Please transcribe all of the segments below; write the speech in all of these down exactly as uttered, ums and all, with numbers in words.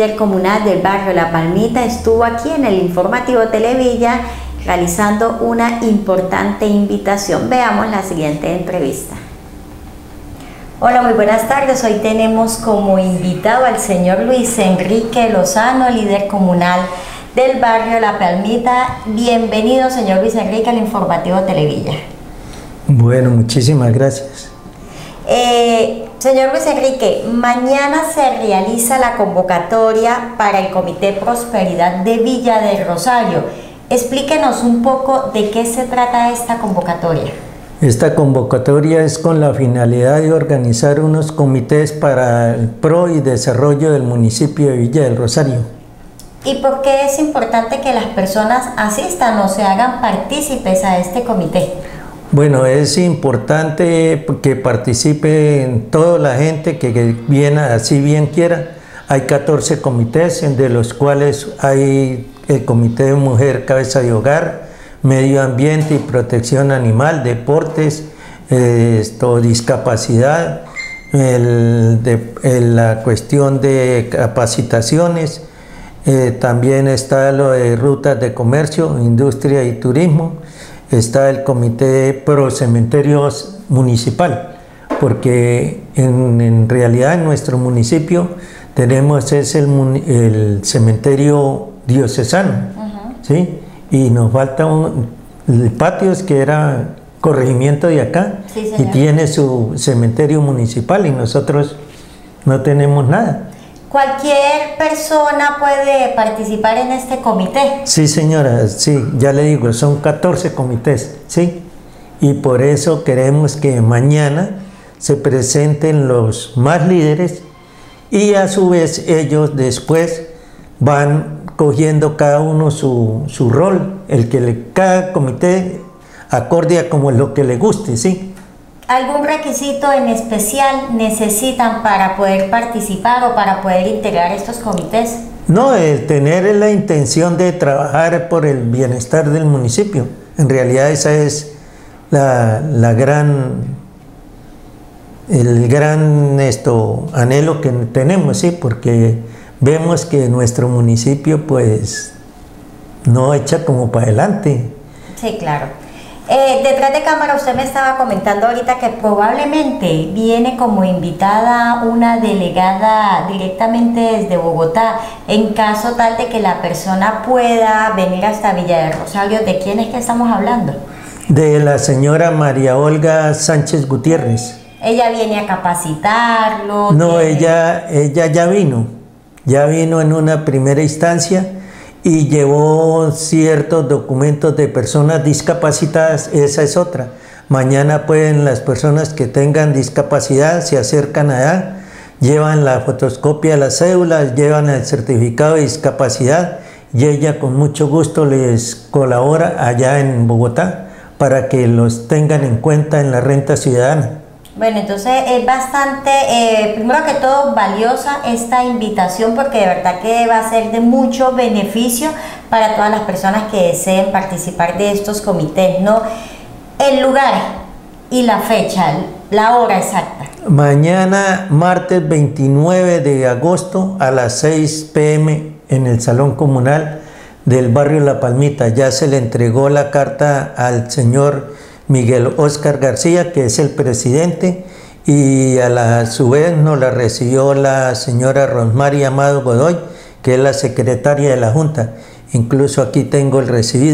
líder comunal del barrio La Palmita, estuvo aquí en el informativo Televilla realizando una importante invitación. Veamos la siguiente entrevista. Hola, muy buenas tardes. Hoy tenemos como invitado al señor Luis Enrique Lozano, líder comunal del barrio La Palmita. Bienvenido, señor Luis Enrique, al informativo Televilla. Bueno, muchísimas gracias. Eh, señor Luis Enrique, mañana se realiza la convocatoria para el Comité Prosperidad de Villa del Rosario. Explíquenos un poco de qué se trata esta convocatoria. Esta convocatoria es con la finalidad de organizar unos comités para el pro y desarrollo del municipio de Villa del Rosario. ¿Y por qué es importante que las personas asistan o se hagan partícipes a este comité? Bueno, es importante que participe toda la gente que viene, así bien quiera. Hay catorce comités, de los cuales hay el Comité de Mujer Cabeza de Hogar, Medio Ambiente y Protección Animal, Deportes, eh, esto, discapacidad, el, de, el, la cuestión de capacitaciones, eh, también está lo de rutas de comercio, industria y turismo. Está el Comité Pro Cementerios Municipal, porque en, en realidad en nuestro municipio tenemos es el, el cementerio diocesano, uh-huh. ¿Sí? Y nos falta un, el Patios, que era corregimiento de acá, sí, y tiene su cementerio municipal, y nosotros no tenemos nada. ¿Cualquier persona puede participar en este comité? Sí, señora, sí, ya le digo, son catorce comités, ¿sí? Y por eso queremos que mañana se presenten los más líderes y a su vez ellos después van cogiendo cada uno su, su rol, el que le, cada comité acorde a como lo que le guste, ¿sí? ¿Algún requisito en especial necesitan para poder participar o para poder integrar estos comités? No, el tener la intención de trabajar por el bienestar del municipio. En realidad esa es la, la gran, el gran esto, anhelo que tenemos, ¿sí? Porque vemos que nuestro municipio pues no echa como para adelante. Sí, claro. Eh, detrás de cámara usted me estaba comentando ahorita que probablemente viene como invitada una delegada directamente desde Bogotá, en caso tal de que la persona pueda venir hasta Villa del Rosario. ¿De quién es que estamos hablando? De la señora María Olga Sánchez Gutiérrez. ¿Ella viene a capacitarlo? No, ¿Tiene... ella, ella ya vino, ya vino en una primera instancia y llevó ciertos documentos de personas discapacitadas. Esa es otra. Mañana pueden las personas que tengan discapacidad, se acercan allá, llevan la fotoscopia de las cédulas, llevan el certificado de discapacidad y ella con mucho gusto les colabora allá en Bogotá para que los tengan en cuenta en la renta ciudadana. Bueno, entonces es bastante, eh, primero que todo, valiosa esta invitación, porque de verdad que va a ser de mucho beneficio para todas las personas que deseen participar de estos comités, ¿no? El lugar y la fecha, la hora exacta. Mañana, martes veintinueve de agosto a las seis pe eme en el Salón Comunal del barrio La Palmita. Ya se le entregó la carta al señor Miguel Óscar García, que es el presidente, y a, la, a su vez nos la recibió la señora Rosmary Amado Godoy, que es la secretaria de la Junta. Incluso aquí tengo el recibido.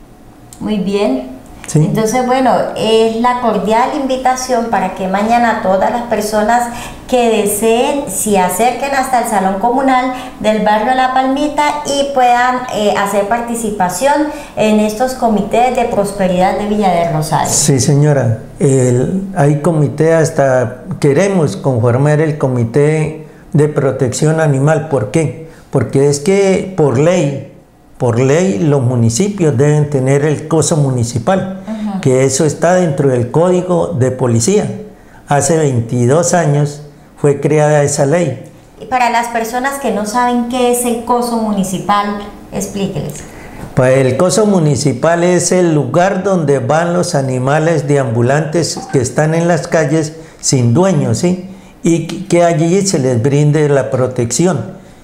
Muy bien. ¿Sí? Entonces, bueno, es la cordial invitación para que mañana todas las personas que deseen se acerquen hasta el Salón Comunal del barrio La Palmita y puedan eh, hacer participación en estos comités de prosperidad de Villa del Rosario. Sí, señora. El, hay comité, hasta queremos conformar el comité de protección animal. ¿Por qué? Porque es que por ley, por ley los municipios deben tener el coso municipal, uh-huh. que eso está dentro del Código de Policía. Hace veintidós años fue creada esa ley. Y para las personas que no saben qué es el coso municipal, explíqueles. Pues el coso municipal es el lugar donde van los animales deambulantes que están en las calles sin dueño, ¿sí? Y que allí se les brinde la protección.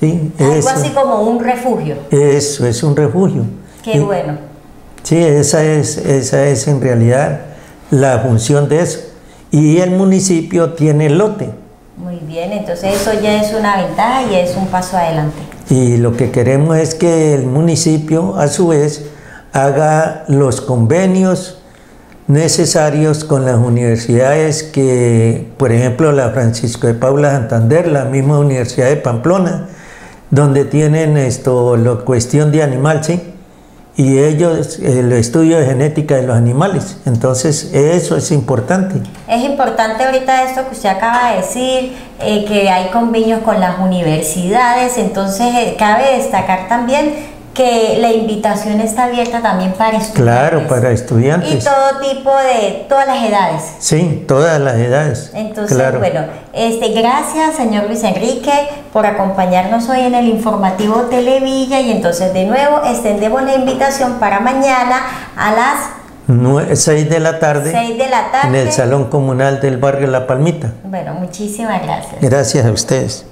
¿sí? Algo Eso, así como un refugio. eso es un refugio. Qué Y, bueno. sí, esa es, esa es en realidad la función de eso. Y el municipio tiene lote. Muy bien, entonces eso ya es una ventaja y es un paso adelante. Y lo que queremos es que el municipio, a su vez, haga los convenios necesarios con las universidades que, por ejemplo, la Francisco de Paula Santander, la misma Universidad de Pamplona, donde tienen esto, la cuestión de animal, ¿sí? Y ellos, el estudio de genética de los animales. Entonces, eso es importante. Es importante ahorita esto que usted acaba de decir, eh, que hay convenios con las universidades, entonces eh, cabe destacar también que la invitación está abierta también para estudiantes. Claro, para estudiantes. Y todo tipo de, todas las edades. Sí, todas las edades. Entonces, claro. bueno, este, gracias señor Luis Enrique por acompañarnos hoy en el informativo Televilla, y entonces de nuevo extendemos la invitación para mañana a las seis de la tarde. seis de la tarde. En el Salón Comunal del Barrio La Palmita. Bueno, muchísimas gracias. Gracias a ustedes.